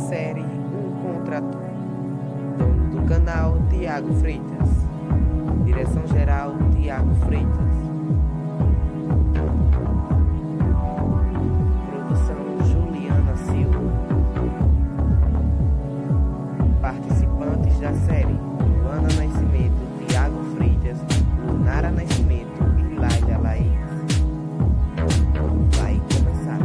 série Um Contra Tudo. Dono do canal, Tiago Freitas. Direção-geral, Tiago Freitas. Produção, Juliana Silva. Participantes da série: Luana Nascimento, Tiago Freitas, Lunara Nascimento e Laila Laís. Vai começar.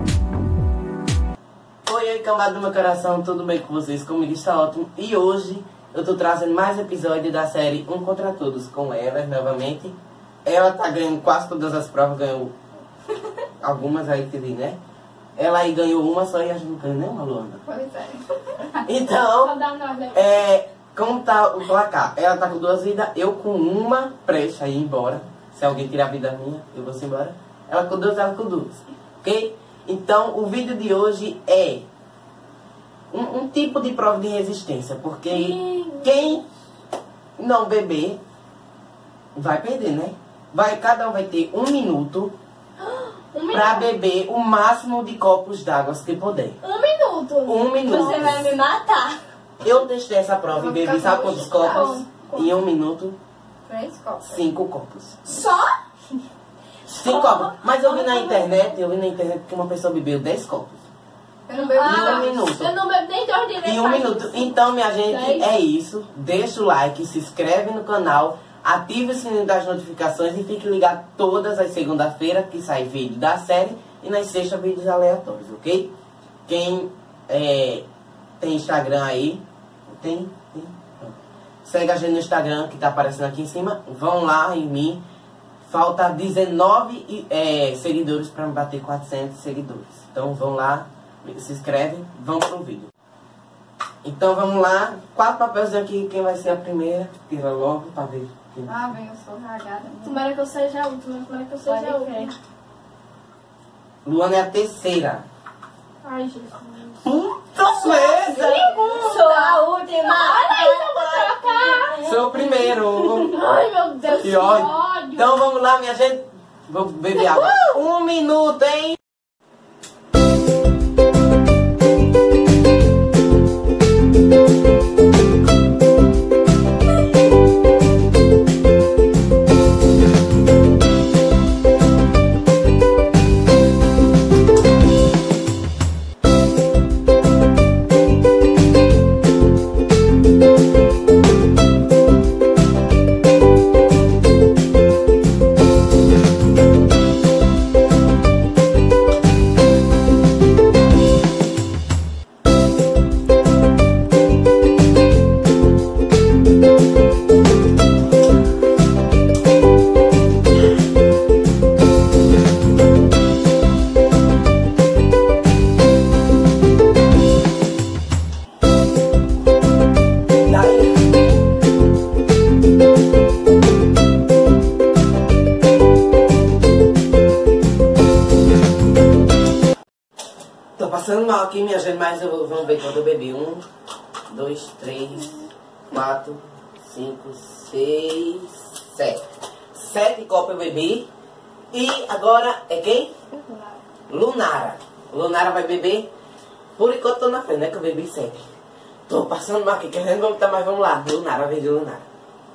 Oi, cambada do meu coração, tudo bem com vocês? Comigo está ótimo. E hoje eu tô trazendo mais episódio da série Um Contra Todos com ela, novamente. Ela tá ganhando quase todas as provas, ganhou algumas aí que vi, né? Ela aí ganhou uma só e a gente não ganhou nenhuma, Luana. Pois é. Então, como tá o placar? Ela tá com 2 vidas, eu com uma, prestes a ir embora. Se alguém tirar a vida minha, eu vou se embora. Ela com 2, ela com 2. Ok? Então, o vídeo de hoje é um tipo de prova de resistência. Porque quem não beber vai perder, né? Cada um vai ter 1 minuto pra beber o máximo de copos d'água que puder. 1 minuto. 1 minuto. Você vai me matar. Eu testei essa prova e bebi, sabe quantos copos? Em 1 minuto, 3 copos. 5 copos. Só? 5 copos. Mas eu vi na internet que uma pessoa bebeu 10 copos. Eu não bebo Em 1 minuto. Eu não bebo nem 2 direitos. Em 1 minuto. Então, minha gente, é isso. Deixa o like, se inscreve no canal, ative o sininho das notificações e fique ligado todas as segundas-feiras que sai vídeo da série e nas sextas vídeos aleatórios, ok? Quem tem Instagram aí, tem. Segue a gente no Instagram que tá aparecendo aqui em cima. Vão lá em mim. Falta 19 seguidores para me bater 400 seguidores. Então vão lá, se inscreve, vamos pro vídeo. Então vamos lá, 4 papéis aqui, quem vai ser a primeira? Tira logo pra ver. Ah, bem, eu sou cagada. Tomara que eu seja a última, tomara que eu seja a última. Luana é a terceira. Ai, Jesus. Puta merda! Sou a última. Olha aí, eu vou trocar. Sou o primeiro. Ai, meu Deus, Que ódio. Então vamos lá, minha gente. Vou beber água. 1 minuto, hein? Tô passando mal aqui, minha gente, mas vamos ver quando eu bebi. 1, 2, 3, 4, 5, 6, 7. 7 copos eu bebi. E agora é quem? Lunara. Lunara vai beber. Por enquanto tô na frente, né? Que eu bebi 7. Tô passando mal aqui, querendo voltar, mas vamos lá. Lunara, vez de Lunara.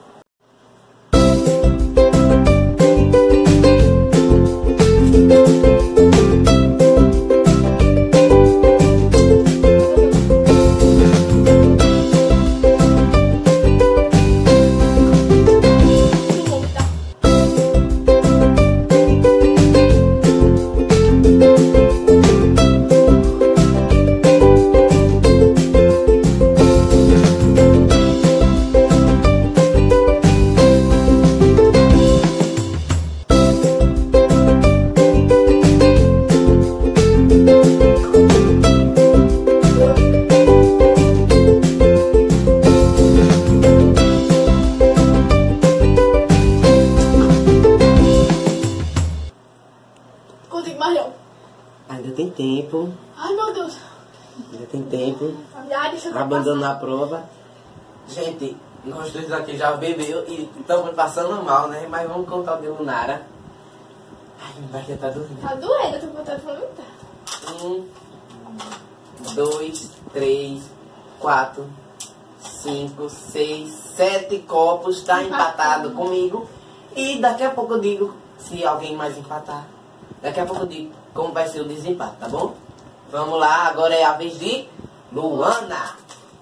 Ainda tem tempo. Ai, meu Deus. Ainda tem tempo. Ai, deixa eu Abandonar a prova. Gente, nós dois aqui já bebeu e estamos passando mal, né? Mas vamos contar o de Lunara. Ai, minha barriga tá doendo. Tá doendo, eu tô botando pra lutar. 2, 3, 4, 5, 6, 7 copos. Tá empatado comigo. E daqui a pouco eu digo se alguém mais empatar. Daqui a pouco eu digo como vai ser o desempate, tá bom? Vamos lá, agora é a vez de Luana.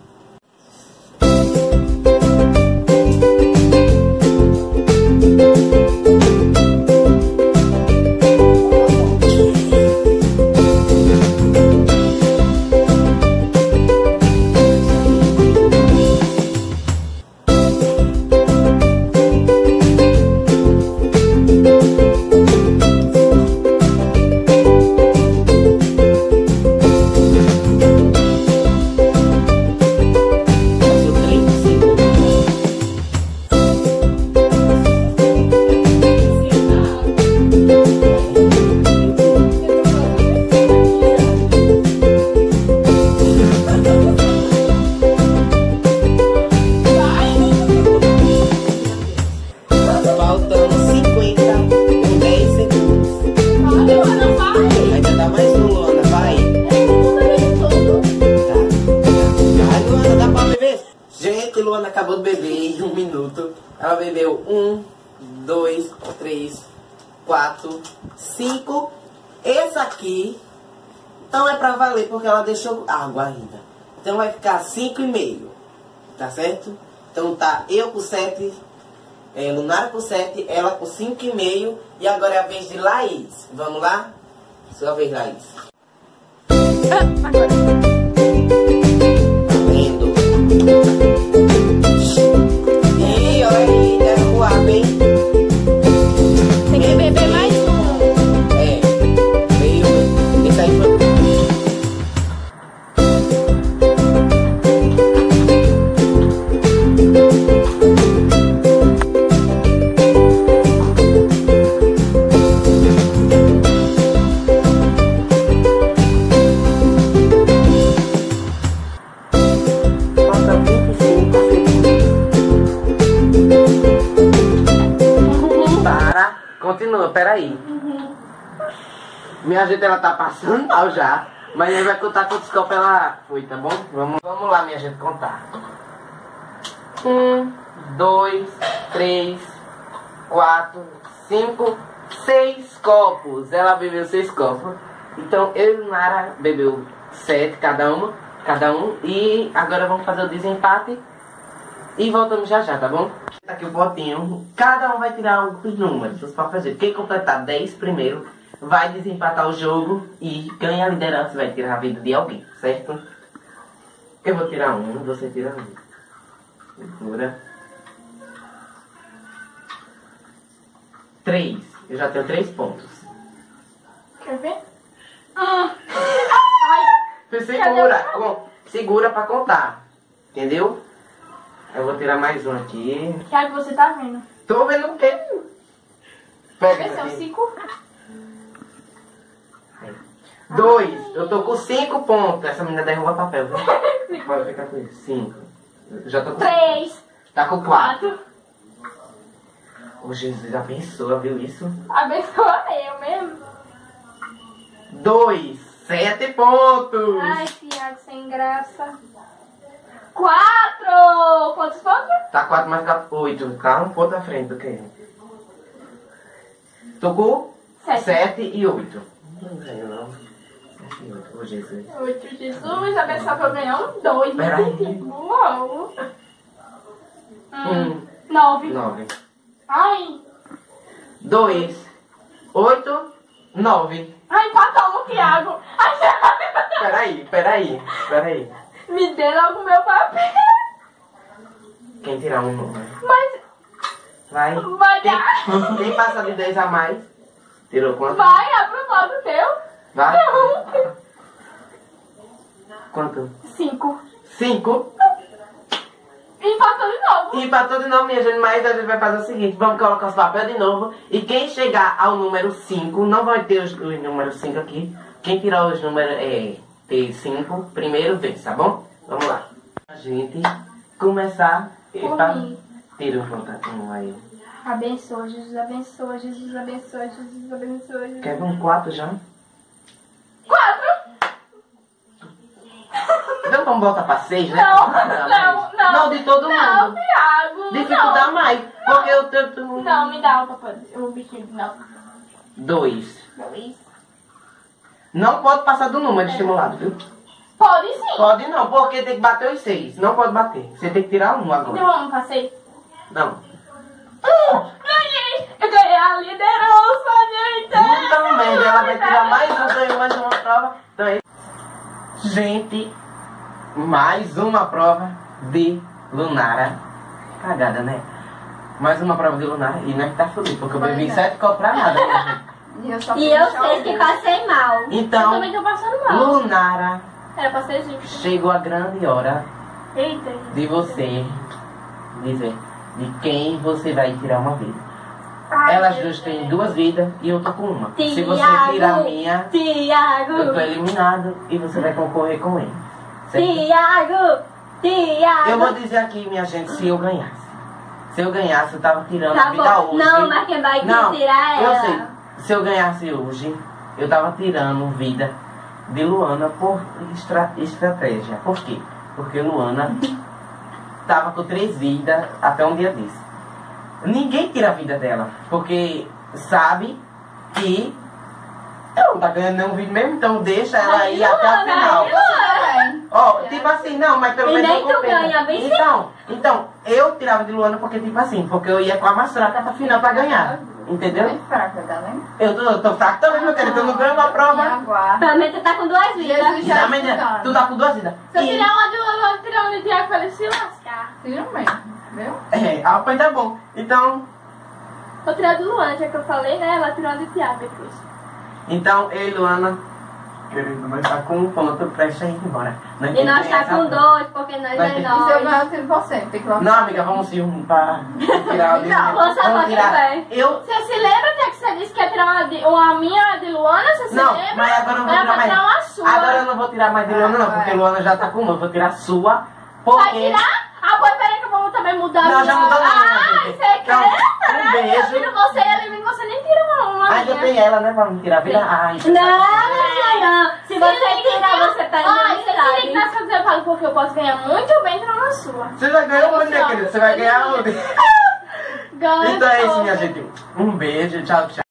Faltando 50 com 10 segundos. Vai, Luana, vai. Ainda dá mais um, Luana, vai. É o número de tudo. Tá. Vai, Luana, dá pra beber? Gente, Luana acabou de beber em 1 minuto. Ela bebeu 1, 2, 3, 4, 5. Esse aqui não é pra valer porque ela deixou água ainda. Então vai ficar 5,5. Tá certo? Então tá eu com 7. Lunara com 7, ela com 5,5. E agora é a vez de Laís. Vamos lá? Sua vez, Laís. Agora. Tá vendo? E olha aí, deve voar bem. Tem que beber mais um. Veio. Esse aí foi. Continua, peraí. Minha gente, ela tá passando mal já. Mas aí vai contar quantos copos ela foi, tá bom? Vamos lá, minha gente, contar. 1, 2, 3, 4, 5, 6 copos. Ela bebeu 6 copos. Então eu e Nara bebeu 7 cada um. E agora vamos fazer o desempate. E voltamos já já, tá bom? Tá aqui o potinho. Cada um vai tirar os números, os papéis. Quem completar 10 primeiro vai desempatar o jogo e ganha a liderança, vai tirar a vida de alguém, certo? Eu vou tirar um, você tira um. Segura. 3. Eu já tenho 3 pontos. Quer ver? Você segura pra contar. Entendeu? Eu vou tirar mais um aqui. Que é que você tá vendo? Tô vendo o quê? Pega Esse é o aqui. 5. 2. Eu tô com 5 pontos. Essa menina derruba papel, viu? Pode ficar com isso. 5. Já tô com 3. Tá com 4. 4. Ô Jesus, abençoa, viu isso? Abençoa eu mesmo. 2. 7 pontos. Ai, Thiago, sem graça. 4. Quantos pontos? Tá 4 mais 4, 8. Tá um ponto à frente do que ele. Tô com 7 e 8. Não ganho não. 7 e 8. Ô Jesus. 8, Jesus, abençoa pra eu ganhar um 2. Peraí. Uau. 1. 9. 9. Ai. 2. 8. 9. Ai, empatou no Thiago. Ai, Peraí. me dê logo o meu papel. Quem tirar um número? Mas Vai. vai dar. Quem passa de 10 a mais? Tirou quanto? Vai, abre logo o teu. Vai. Não. Quanto? 5. 5. Empatou de novo. Empatou de novo, minha gente, mas a gente vai fazer o seguinte, vamos colocar os papéis de novo, e quem chegar ao número 5, não vai ter os números 5 aqui, quem tirar os números ter 5, primeiro vez, tá bom? Vamos lá. A gente começar, tira um contatinho aí. Abençoa, Jesus abençoa, Jesus abençoa, Jesus abençoa. Jesus. Quer um 4 já? 4. vamos voltar pra 6, né? Não, de todo Não, mundo. Thiago. Dificultar mais. Porque eu tento. Não, me dá o biquíni, não. 2. 2. Não pode passar do número estimulado, viu? Pode sim. Pode não, porque tem que bater os 6. Não pode bater. Você tem que tirar um agora. Então vamos pra 6. Não. Ganhei! Eu ganhei a liderança, gente! Então, merda, ela vai tirar mais uma prova. Então, gente, mais uma prova de Lunara. Cagada, né? Mais uma prova de Lunara. E nós tá fudido, porque eu bebi 7 copos pra nada, minha gente. E eu sei que passei mal. Eu Então, também tô passando mal. Lunara, Era pra ser gente. chegou a grande hora Eita. de você dizer de quem você vai tirar uma vida. Ai, Elas meu duas têm Deus. 2 vidas e eu tô com uma. Se você Tiago, tirar a minha, eu Tiago, tô eliminado e você vai concorrer com ele. Certo? Tiago, Tiago. Eu vou dizer aqui, minha gente, se eu ganhasse. Se eu ganhasse, eu tava tirando Tá a vida bom. hoje. Não, mas quem vai Não, tirar eu ela? sei. Se eu ganhasse hoje, eu tava tirando vida de Luana por estratégia. Por quê? Porque Luana tava com 3 vidas até um dia desse. Ninguém tira a vida dela, porque sabe que ela não tá ganhando nenhum vídeo mesmo, então deixa ela ir até o final. Ó, tipo assim, não, mas pelo E menos nem eu tu completo. ganha, bem Então, eu tirava de Luana porque, tipo assim, porque eu ia com a mais fraca pra final pra ganhar. Entendeu? fraca, tá vendo? Eu tô fraco também, meu querido, eu não ganho uma prova. Aguarda. Pelo menos tu tá com 2 vidas. Jesus já Também, estudando. tu tá com 2 vidas. Se eu E- tirar uma de Lula, eu vou tirar uma de Tiago pra ele se lascar. Tira mesmo, viu? Pois tá bom. Então, Vou tirar do Luana, já que eu falei, né? Ela tirou uma de Tiago depois. eu e Luana, querido, nós tá com um ponto, presta aí embora. E nós tá com 2, porque nós Vai é ter- E se eu ganhar, nós. eu tiro você. Tem que Não, amiga, vamos se pra tirar o Não, você vai tirar. Eu. Você se lembra que você disse que ia tirar uma minha de Luana? Você se Não, lembra? mas agora eu não vou Era tirar pra mais. tirar uma sua. Agora eu não vou tirar mais de Luana, não, porque Luana já tá com uma. Eu vou tirar a sua. Porque. Vai tirar? Ah, pois peraí que eu vou também mudar. Não, já mudou não, Ah, gente. você Então, quer? um beijo. Eu tiro você e elimino você, nem tira uma Ainda minha. tem ela, né, pra me tirar a vida? Ai, Não. Se você tirar, você tá Olha, você se liga eliminado. nessa coisa, eu falo, porque eu posso ganhar muito bem tirando a sua. Você vai ganhar onde, minha querida? Você vai ganhar onde? Ganha Então é isso, só. minha gente. Um beijo, tchau, tchau.